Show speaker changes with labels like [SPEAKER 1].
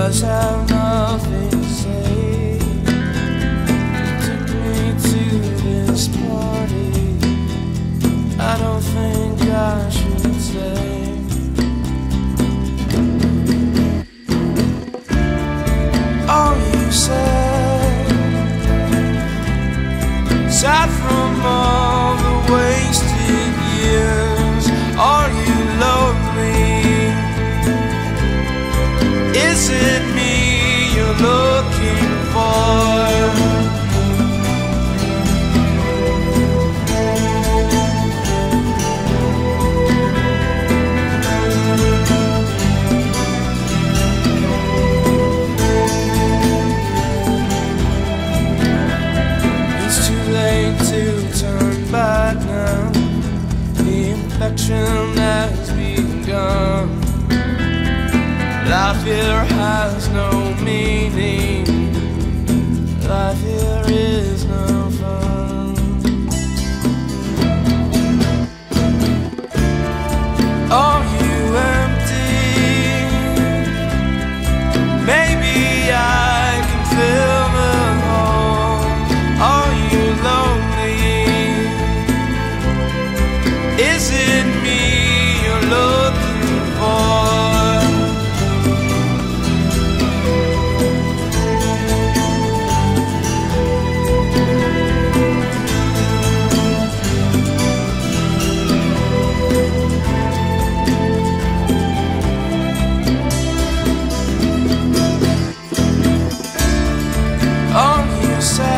[SPEAKER 1] just have nothing to say. Took me to this party. I don't think I should stay. Oh, you said, aside from all the wasted years, are you lonely? Is it me you're looking for? It's too late to turn back now. The infection has begun. Life here has no meaning. Life here is no fun. Are you empty? Maybe I can fill the hole. Are you lonely? Is it me you're looking for? Oh, you said